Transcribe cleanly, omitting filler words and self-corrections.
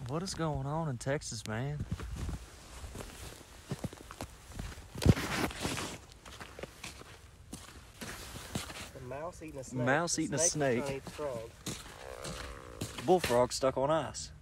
What is going on in Texas, man? A mouse eating a snake. Mouse eating a snake. Trying to eat the frog. Bullfrog stuck on ice.